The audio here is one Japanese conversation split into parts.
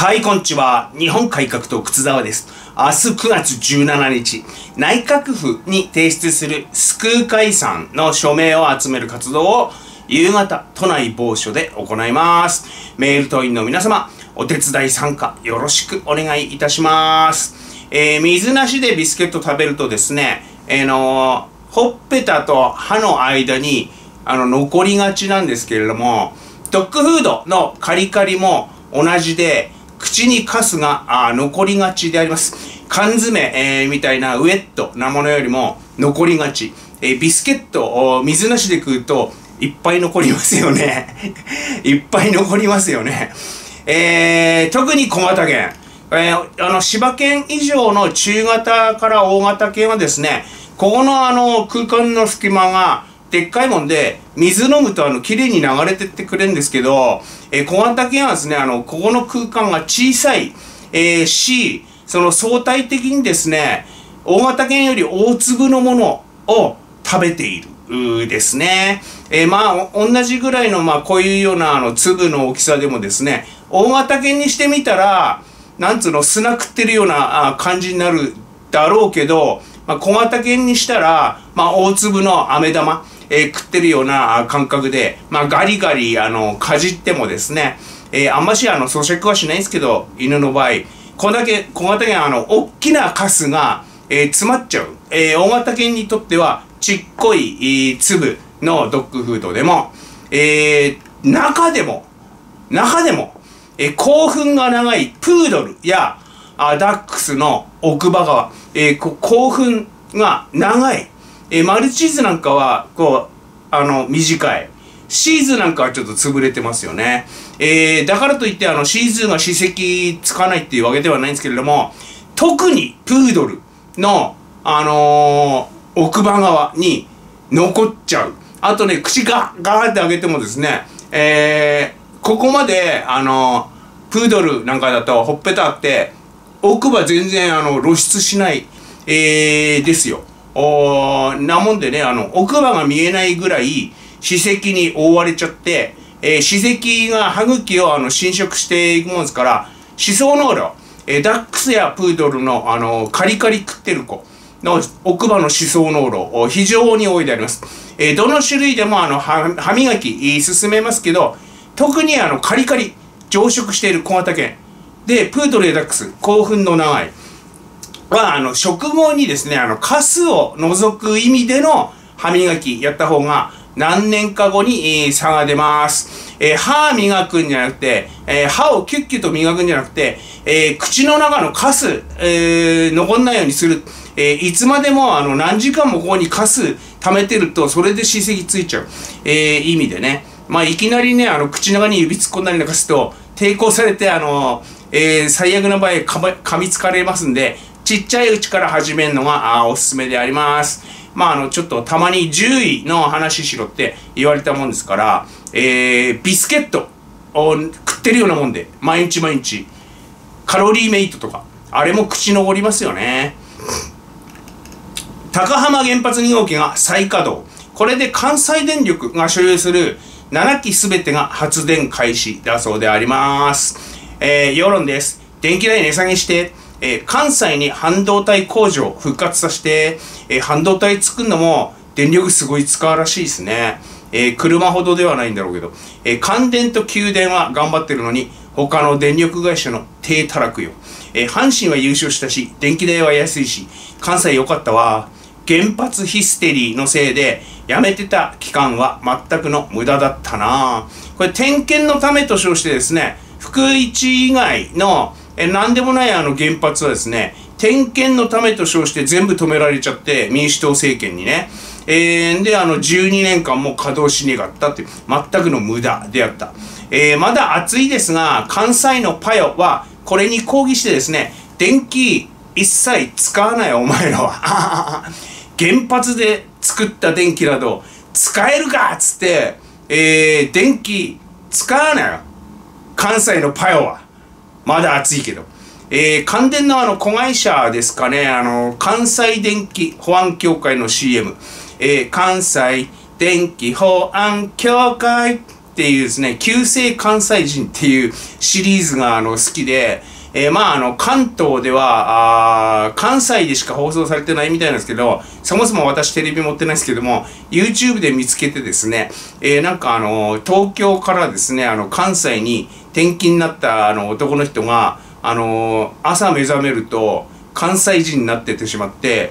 はい、こんにちは。日本改革党靴沢です。明日9月17日、内閣府に提出する救う解散の署名を集める活動を夕方、都内某所で行います。メール党員の皆様、お手伝い参加よろしくお願いいたします。水なしでビスケット食べるとですね、ほっぺたと歯の間に残りがちなんですけれども、ドッグフードのカリカリも同じで、口にカスが残りがちであります。缶詰、みたいなウェットなものよりも残りがち。ビスケットを水なしで食うといっぱい残りますよね。いっぱい残りますよね。特に小型犬。柴犬以上の中型から大型犬はですね、ここの空間の隙間がでっかいもんで、水飲むときれいに流れてってくれるんですけど、小型犬はですね、ここの空間が小さい、し、その相対的にですね、大型犬より大粒のものを食べているですね。同じぐらいの、こういうような粒の大きさでもですね、大型犬にしてみたら、なんつうの、砂食ってるような感じになるだろうけど、小型犬にしたら、大粒の飴玉、食ってるような感覚で、ガリガリ、かじってもですね、あんまし咀嚼はしないんですけど、犬の場合、これだけ小型犬は大きなカスが、詰まっちゃう。大型犬にとっては、ちっこい、粒のドッグフードでも、中でも、興奮が長いプードルやダックスの奥歯側、興奮が長い。マルチーズなんかは、短い。シーズなんかはちょっと潰れてますよね。だからといって、シーズが歯石つかないっていうわけではないんですけれども、特にプードルの、奥歯側に残っちゃう。あとね、口ガーって開けてもですね、ここまで、プードルなんかだとほっぺたあって、奥歯全然露出しない、ですよ。なもんでね、奥歯が見えないぐらい歯石に覆われちゃって、歯石が歯茎を侵食していくもんですから、歯槽膿漏、ダックスやプードルのカリカリ食ってる子の奥歯の歯槽膿漏、非常に多いであります。どの種類でも歯磨き進めますけど、特にカリカリ、増殖している小型犬。で、プードルやダックス、興奮の長い。は、食後にですね、カスを除く意味での歯磨きやった方が何年か後に、差が出ます。歯磨くんじゃなくて、歯をキュッキュと磨くんじゃなくて、口の中のカス、残んないようにする。いつまでも何時間もここにカス溜めてると、それで歯石ついちゃう。意味でね。いきなりね、口の中に指突っ込んだりなんかすると、抵抗されて、最悪な場合噛みつかれますんで、ちっちゃいうちから始めるのがおすすめであります。ちょっとたまに獣医の話しろって言われたもんですから、ビスケットを食ってるようなもんで、毎日、カロリーメイトとか、あれも口残りますよね。高浜原発2号機が再稼働。これで関西電力が所有する7基すべてが発電開始だそうであります。世論です。電気代値下げして、関西に半導体工場を復活させて、半導体作るのも電力すごい使うらしいですね。車ほどではないんだろうけど、関電と給電は頑張ってるのに、他の電力会社の手たらくよ。阪神は優勝したし、電気代は安いし、関西良かったわ。原発ヒステリーのせいで、やめてた期間は全くの無駄だったな。これ点検のためと称してですね、福市以外の何でもない原発はですね、点検のためと称して全部止められちゃって、民主党政権にね。で、12年間も稼働しねがったっていう、全くの無駄であった。まだ暑いですが、関西のパヨは、これに抗議してですね、電気一切使わないお前らは。原発で作った電気など使えるかっつって、電気使わないよ。関西のパヨは。まだ暑いけど。関電の子会社ですかね、関西電気保安協会の CM。関西電気保安協会。 っていうですね、旧姓関西人っていうシリーズが好きで、関東では、関西でしか放送されてないみたいなんですけど、そもそも私テレビ持ってないですけども、YouTube で見つけてですね、東京からですね、関西に転勤になった男の人が、朝目覚めると、関西人になっててしまって、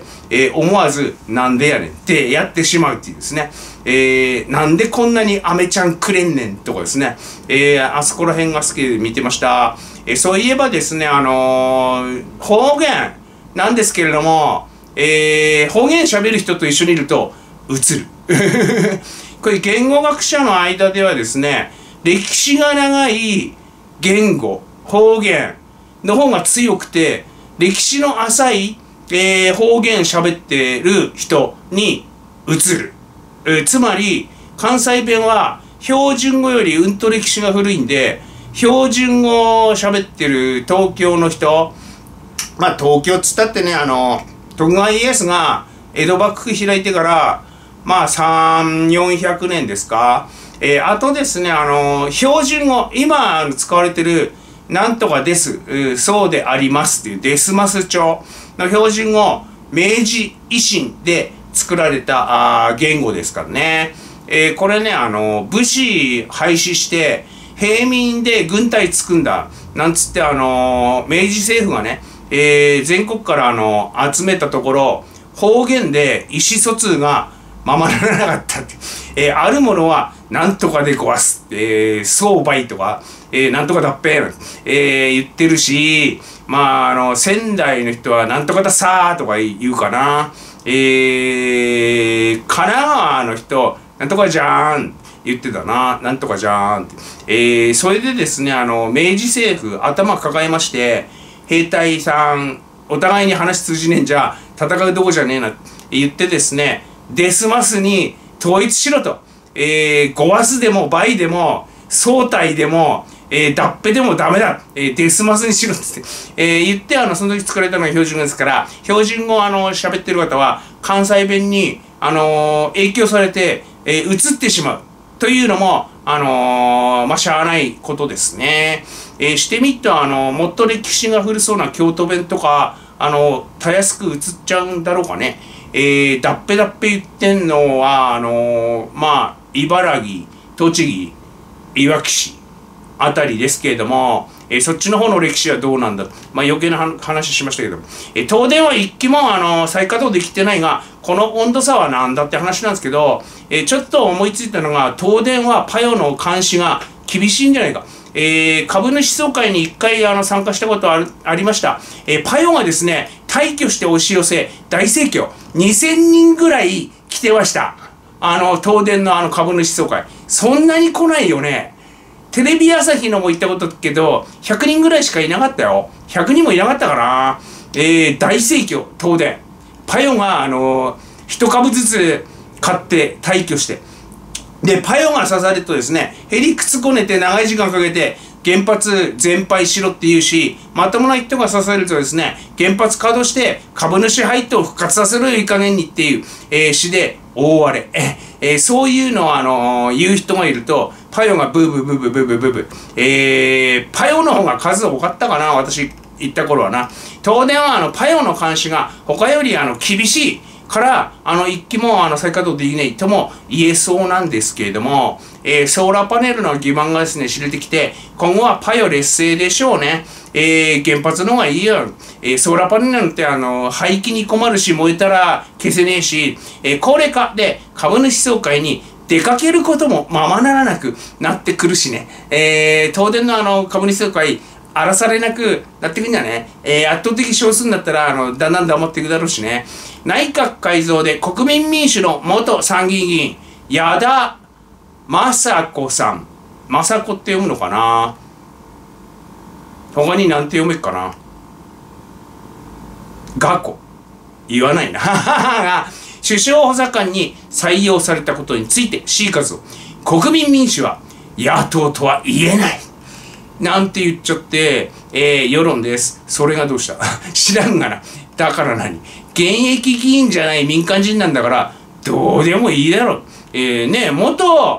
思わず、なんでやねんってやってしまうっていうですね、なんでこんなにアメちゃんくれんねんとかですね、あそこら辺が好きで見てました。そういえばですね、方言なんですけれども、方言喋る人と一緒にいると、映る。これ言語学者の間ではですね、歴史が長い言語、方言の方が強くて、歴史の浅い、方言喋ってる人に移る。つまり、関西弁は標準語よりうんと歴史が古いんで、標準語を喋ってる東京の人、東京っつったってね、徳川家康が江戸幕府開いてから、3、400年ですか。あとですね、標準語、今使われてる、なんとかです、そうでありますっていうデスマス帳の標準語、明治維新で作られた言語ですからね。これね、武士廃止して、平民で軍隊作んだ、なんつって、明治政府がね、全国から集めたところ、方言で意思疎通がままならなかったって。あるものは、なんとかで壊す。相売とか、なんとかだっぺ言ってるし、仙台の人はなんとかださーとか言うかな。神奈川の人、なんとかじゃーん言ってたな。なんとかじゃーんって。それでですね、明治政府頭抱えまして、兵隊さん、お互いに話通じねえんじゃ、戦うとこじゃねえなって言ってですね、デスマスに統一しろと。ゴワスでも倍でも、総体でも、脱皮でもダメだ、デスマスにしろっつって、言って、その時作られたのが標準語ですから、標準語を喋ってる方は、関西弁に、影響されて、移ってしまう。というのも、しゃあないことですね。してみっと、もっと歴史が古そうな京都弁とか、たやすく移っちゃうんだろうかね。だっぺだっぺ言ってんのは、茨城、栃木、いわき市あたりですけれども、そっちの方の歴史はどうなんだ。余計な話しましたけども。東電は一機も再稼働できてないが、この温度差はなんだって話なんですけど、ちょっと思いついたのが、東電はパヨの監視が厳しいんじゃないか。株主総会に一回参加したことありました。パヨがですね、大挙して押し寄せ、大盛況。2000人ぐらい来てました。東電の株主総会。そんなに来ないよね。テレビ朝日のも行ったことだけど、100人ぐらいしかいなかったよ。100人もいなかったかな。大盛況、東電。パヨが、一株ずつ買って退去して。で、パヨが刺されるとですね、へりくつこねて長い時間かけて原発全廃しろって言うし、まともな人が刺されるとですね、原発稼働して株主配当を復活させるいい加減にっていう、詩で大荒れ。そういうのを言う人がいると、パヨがブーブーブーブーブーブーブーブー。パヨの方が数多かったかな、私行った頃はな。東電はパヨの監視が他より厳しい。から一機も再稼働できないとも言えそうなんですけれども、ソーラーパネルの基盤がですね知れてきて、今後はパヨ劣勢でしょうね。原発の方がいいよ。ソーラーパネルなんて排気に困るし、燃えたら消せねえし、高齢化で株主総会に出かけることもままならなくなってくるしね。東電の株主総会荒らされなくなってくんじゃね。圧倒的少数になったらだんだん黙っていくだろうしね。内閣改造で国民民主の元参議院議員矢田雅子さん、雅子って読むのかな。他に何て読めっかな。雅子言わないなが首相補佐官に採用されたことについて C 活を、国民民主は野党とは言えないなんて言っちゃって、世論です。それがどうした知らんがな。だから何、現役議員じゃない民間人なんだからどうでもいいだろう。元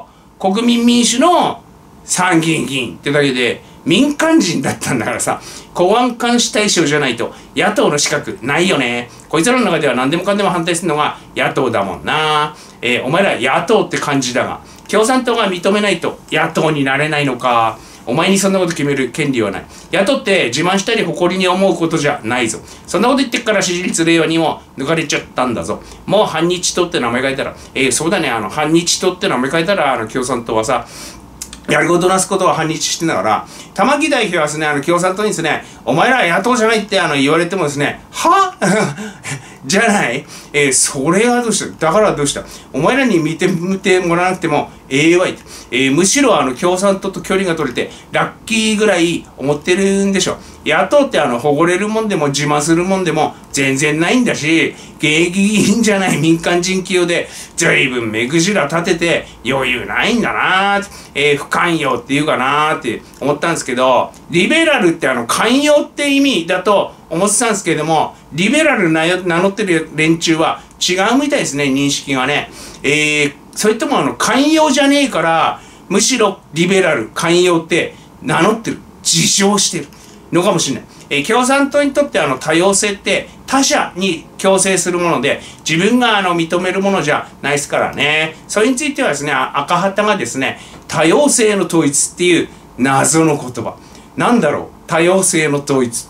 国民民主の参議院議員ってだけで民間人だったんだからさ、公安監視対象じゃないと野党の資格ないよね。こいつらの中では何でもかんでも反対するのが野党だもんな。お前ら野党って感じだが、共産党が認めないと野党になれないのか。お前にそんなこと決める権利はない。野党って自慢したり誇りに思うことじゃないぞ。そんなこと言ってっから支持率令和にも抜かれちゃったんだぞ。もう反日党って名前変えたら、そうだね、反日党って名前変えたら、共産党はさ、やることなすことは反日してんだから、玉木代表はですね、共産党にですね、お前ら野党じゃないって言われてもですね、はじゃない、それはどうしただからどうしたお前らに見てもらわなくてもわいって、むしろ共産党と距離が取れてラッキーぐらい思ってるんでしょ。野党って誇れるもんでも自慢するもんでも全然ないんだし、現役議員じゃない民間人企業で随分目くじら立てて余裕ないんだなー、不寛容っていうかなーって思ったんですけど、リベラルって寛容って意味だと思ってたんですけれども、リベラル名乗ってる連中は違うみたいですね、認識がね。それとも寛容じゃねえから、むしろリベラル、寛容って名乗ってる、自称してるのかもしれない。共産党にとって多様性って他者に強制するもので、自分が認めるものじゃないですからね。それについてはですね、赤旗がですね、多様性の統一っていう謎の言葉。なんだろう、多様性の統一って。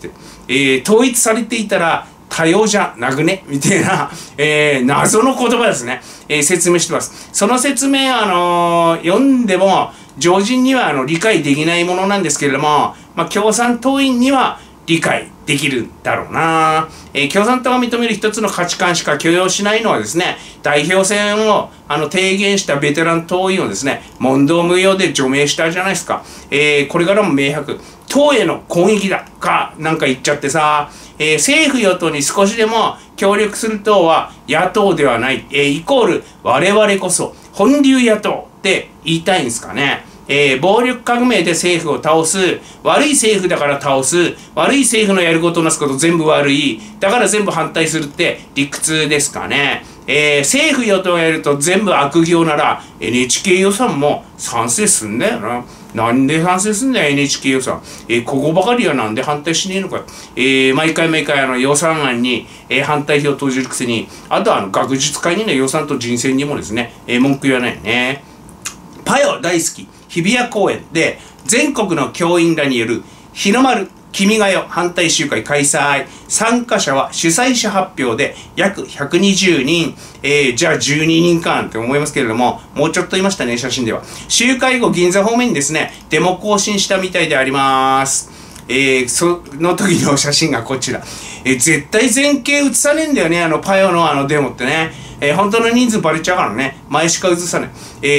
統一されていたら多様じゃなくねみたいな、謎の言葉ですね。説明してます。その説明読んでも常人には理解できないものなんですけれども、共産党員には理解できるんだろうな。共産党が認める一つの価値観しか許容しないのはですね、代表選を提言したベテラン党員をですね、問答無用で除名したじゃないですか。これからも明白。党への攻撃だかなんか言っちゃってさ、政府与党に少しでも協力する党は野党ではない、イコール我々こそ本流野党って言いたいんですかね。暴力革命で政府を倒す、悪い政府だから倒す、悪い政府のやることなすこと全部悪い、だから全部反対するって理屈ですかね。政府与党がやると全部悪行なら NHK 予算も賛成すんだよな。なんで賛成すんだよ NHK 予算。ここばかりはなんで反対しねえのか。毎回予算案に、反対票を投じるくせに、あとは学術会にね、予算と人選にもですね、文句言わないよね。パヨ大好き日比谷公園で全国の教員らによる日の丸君が代反対集会開催。参加者は主催者発表で約120人。じゃあ12人かって思いますけれども、もうちょっといましたね、写真では。集会後、銀座方面にですね、デモ行進したみたいであります。その時の写真がこちら。絶対前景映さねえんだよね、パヨのデモってね。本当の人数バレちゃうからね、前しか映さない。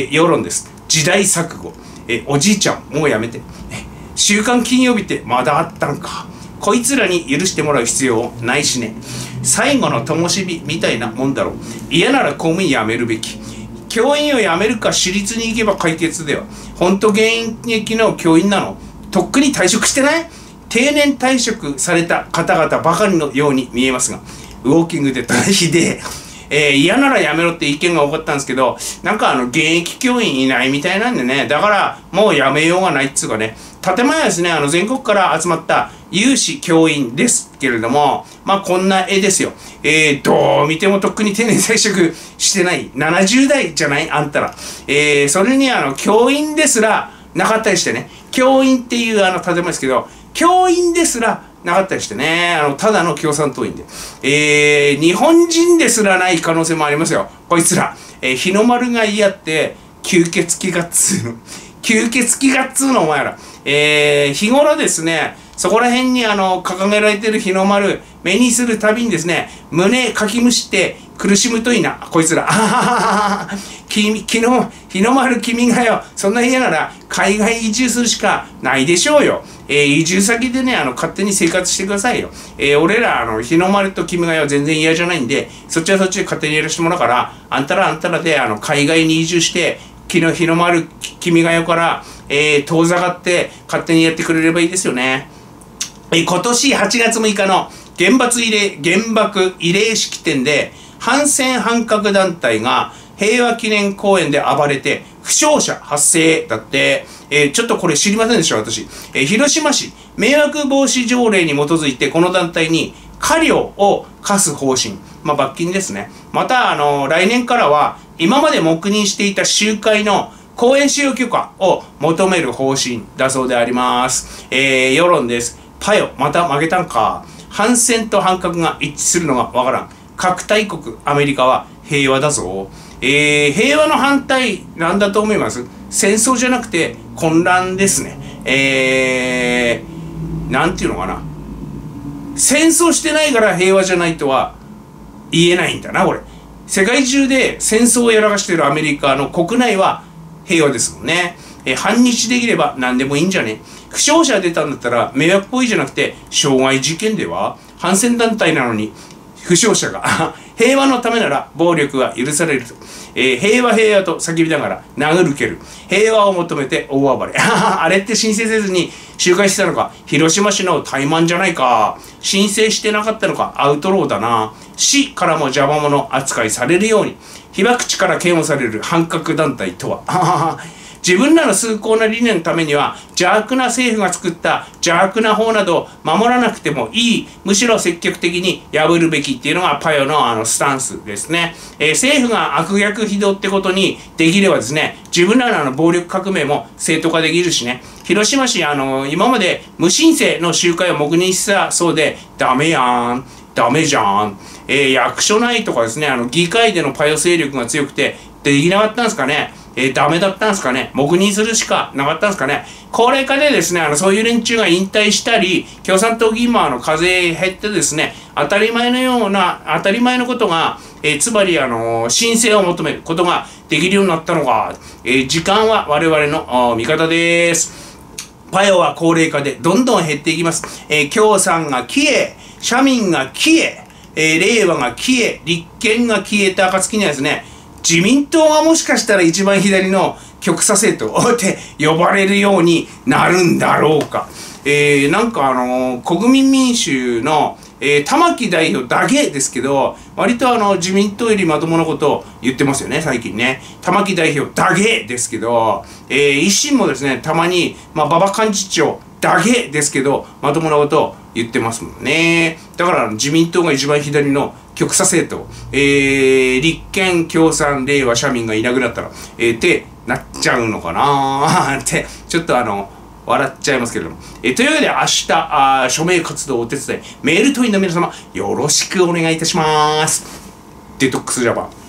世論です。時代錯誤。おじいちゃん、もうやめて。週刊金曜日ってまだあったんか。こいつらに許してもらう必要ないしね。最後の灯火みたいなもんだろう。嫌なら公務員辞めるべき。教員を辞めるか私立に行けば解決では。本当現役の教員なの？とっくに退職してない？定年退職された方々ばかりのように見えますが、ウォーキングで大比で、嫌ならやめろって意見が多かったんですけど、なんか現役教員いないみたいなんでね、だからもうやめようがないっつうかね、建前はですね、全国から集まった有志教員ですけれども、こんな絵ですよ。どう見てもとっくに定年退職してない、70代じゃないあんたら。それに教員ですらなかったりしてね、教員っていう建前ですけど、教員ですらなかったりしてね、ただの共産党員で。日本人ですらない可能性もありますよ、こいつら。日の丸が嫌って、吸血鬼がっつうの。吸血鬼がっつうの、お前ら。日頃ですね、そこら辺に掲げられてる日の丸、目にするたびにですね、胸かきむして苦しむといいな、こいつら。日の丸君がよ、そんな嫌なら海外移住するしかないでしょうよ。移住先でね、勝手に生活してくださいよ。俺ら、日の丸と君が代全然嫌じゃないんで、そっちはそっちで勝手にやらせてもらうから、あんたらで、海外に移住して、日の丸君が代から、遠ざかって勝手にやってくれればいいですよね。今年8月6日の原爆慰霊式典で、反戦反核団体が平和記念公園で暴れて負傷者発生だって、ちょっとこれ知りませんでした私。広島市迷惑防止条例に基づいてこの団体に過料を課す方針。罰金ですね。また、来年からは今まで黙認していた集会の公演使用許可を求める方針だそうであります。世論です。パヨ、また負けたんか。反戦と反核が一致するのがわからん。核大国アメリカは平和だぞ。平和の反対なんだと思います？戦争じゃなくて混乱ですね。なんていうのかな。戦争してないから平和じゃないとは言えないんだな、これ。世界中で戦争をやらかしているアメリカの国内は平和ですもんね。反日できれば何でもいいんじゃね。負傷者出たんだったら迷惑行為じゃなくて傷害事件では。反戦団体なのに負傷者が平和のためなら暴力は許されると。平和平和と叫びながら殴る蹴る。平和を求めて大暴れ。あれって申請せずに集会してたのか。広島市の怠慢じゃないか。申請してなかったのか。アウトローだな。市からも邪魔者扱いされるように。被爆地から嫌悪される反核団体とは。自分らの崇高な理念のためには邪悪な政府が作った邪悪な法などを守らなくてもいい。むしろ積極的に破るべきっていうのがパヨのスタンスですね。政府が悪逆非道ってことにできればですね、自分らの暴力革命も正当化できるしね。広島市今まで無申請の集会を黙認してたそうで、ダメやん。ダメじゃん。役所内とかですね、議会でのパヨ勢力が強くて、できなかったんですかね。ダメだったんですかね。黙認するしかなかったんですかね。高齢化でですね、そういう連中が引退したり、共産党議員も風減ってですね、当たり前のことが、つまり申請を求めることができるようになったのか。時間は我々の味方です。パヨは高齢化でどんどん減っていきます。共産が消え、社民が消え、令和が消え、立憲が消えた暁にはですね、自民党がもしかしたら一番左の極左政党って呼ばれるようになるんだろうか。なんか国民民主の、玉木代表だけですけど、割と自民党よりまともなことを言ってますよね、最近ね。玉木代表だけですけど、維新もですね、たまに、馬場幹事長だけですけど、まともなことを言ってますもんね。だから自民党が一番左の極左政党、立憲、共産、令和、社民がいなくなったら、ってなっちゃうのかなってちょっと笑っちゃいますけれども、というわけで明日署名活動をお手伝いメール党員の皆様よろしくお願いいたします。デトックスジャパン。